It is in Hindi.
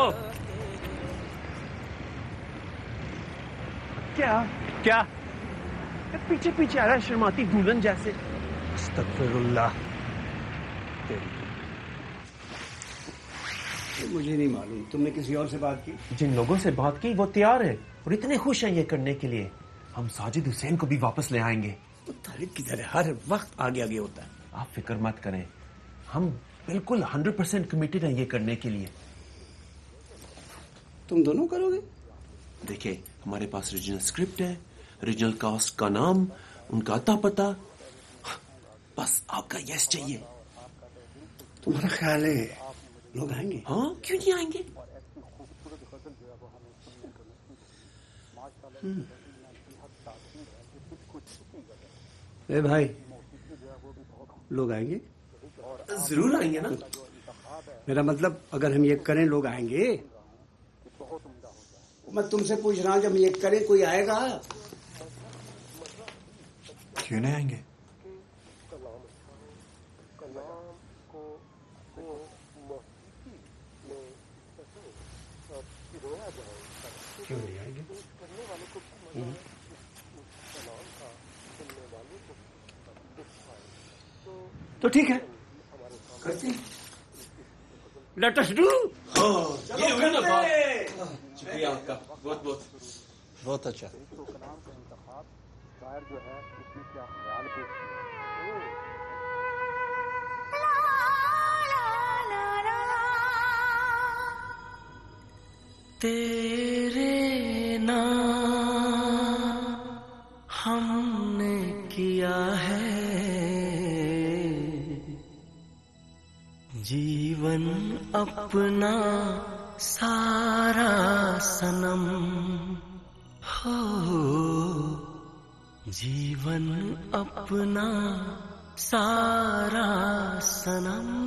क्या क्या? पीछे पीछे आ रहा है शर्माती दुल्हन जैसे। अस्तगफिरुल्लाह। मुझे नहीं मालूम, तुमने किसी और से बात की? जिन लोगों से बात की वो तैयार है और इतने खुश हैं ये करने के लिए। हम साजिद हुसैन को भी वापस ले आएंगे। तो तालिब किधर है? हर वक्त आगे आगे होता है। आप फिक्र मत करें, हम बिल्कुल 100% कमिटेड हैं ये करने के लिए। तुम दोनों करोगे? देखिए, हमारे पास रीजनल स्क्रिप्ट है, रीजनल कास्ट का नाम, उनका अता पता, बस आपका यस चाहिए। तुम्हारा ख्याल है लोग आएंगे? हाँ, क्यों नहीं आएंगे? ए भाई, लोग आएंगे? जरूर आएंगे ना। मेरा मतलब अगर हम ये करें लोग आएंगे। मैं तुमसे पूछ रहा हूं, जब ये करें कोई आएगा? क्यों नहीं आएंगे? क्यों नहीं आएंगे? तो ठीक है, करते हैं। Let us do. ये हुई ना बात। शुक्रिया आपका, बहुत बहुत बहुत अच्छा। तेरे नाम हमने किया है जीवन अपना सारा सनम हो, जीवन अपना सारा सनम।